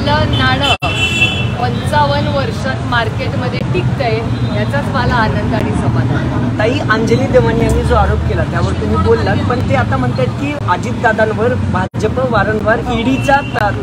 आपलं नाणं 55 वर्षात मार्केटमध्ये टिकतंय याचाच मला आनंद आणि समाधान. ताई, अंजली दमन यांनी जो आरोप केला त्यावर तुम्ही बोललात, पण ते आता म्हणतात की अजितदादांवर भाजप वारंवार ईडीचा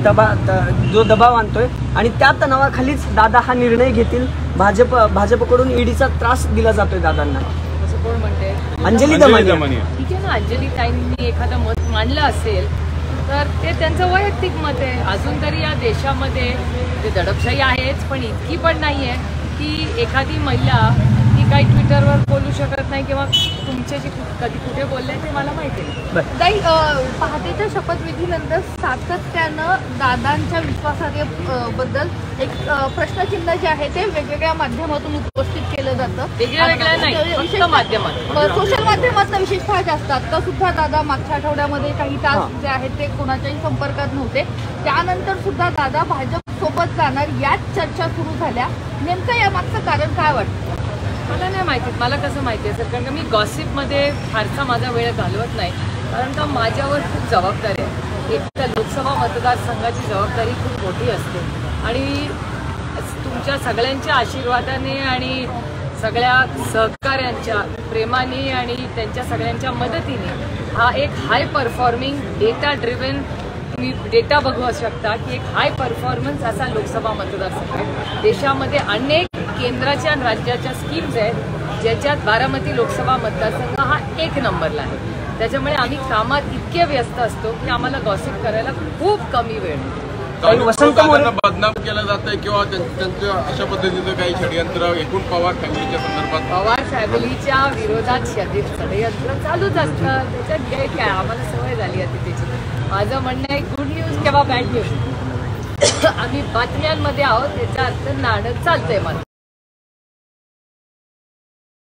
जो दबाव आणतोय आणि त्या तणावाखालीच दादा हा निर्णय घेतील. भाजपकडून ईडीचा त्रास दिला जातोय दादांना. असं कोण म्हणते? अंजली दमन. ठीक आहे ना, अंजली ताईंनी एखादं मत मांडलं असेल तर ते त्यांचं वैयक्तिक मत आहे. अजून तरी या देशामध्ये ते दडपशाही आहेच, पण इतकी पण नाही आहे की एखादी महिला ती काही ट्विटरवर बोलू शकत नाही किंवा तुमच्याशी कधी कुठे बोलले ते मला माहिती नाही. ताई, पहाटेच्या शपथविधीनंतर सातत्यानं दादांच्या विश्वासार्हतेबद्दल एक प्रश्नचिन्ह जे आहे ते वेगवेगळ्या माध्यमातून उपस्थित केलं जातं. वेगळ्या नाही, फक्त माध्यमात, सोशल माध्यमातून विशेषतः जास्त. आता सुद्धा दादा मागच्या आठवड्यामध्ये काही तास जे आहेत ते कोणाच्याही संपर्कात नव्हते. त्यानंतर सुद्धा दादा भाजप सोबत जाणार याच चर्चा सुरू झाल्या. नेमकं यामागचं कारण काय वाटतं? मला नाही माहिती. मला कसं माहिती आहे सर, कारण का मी गॉसिपमध्ये फारसा माझा वेळ घालवत नाही, कारण का माझ्यावर खूप जबाबदारी आहे. एक तर लोकसभा मतदारसंघाची जबाबदारी खूप मोठी असते आणि तुमच्या सगळ्यांच्या आशीर्वादाने आणि सगळ्या सहकाऱ्यांच्या प्रेमाने आणि त्यांच्या सगळ्यांच्या मदतीने हा एक हाय परफॉर्मिंग डेटा ड्रिव्हन, तुम्ही डेटा बघू शकता की एक हाय परफॉर्मन्स असा लोकसभा मतदारसंघ आहे. देशामध्ये अनेक केंद्राच्या आणि राज्याच्या स्कीम्स आहेत ज्याच्यात बारामती लोकसभा मतदारसंघ हा 1 नंबरला आहे. त्याच्यामुळे आम्ही कामात इतके व्यस्त असतो की आम्हाला गॉसिप करायला खूप कमी वेळ. वसंत बदनाम केलं जातंय किंवा त्यांच्या अशा पद्धतीचं काही षडयंत्र एकूण पवार फॅमिलीच्या संदर्भात? पवार फॅमिलीच्या विरोधात षडयंत्र चालूच असतं, त्याच्यात गैर काय, आम्हाला सवय झाली आहे त्याची. माझं म्हणणं आहे गुड न्यूज किंवा बॅड न्यूज आम्ही बातम्यांमध्ये आहोत, त्याचा अर्थ नाणं चालतंय मला.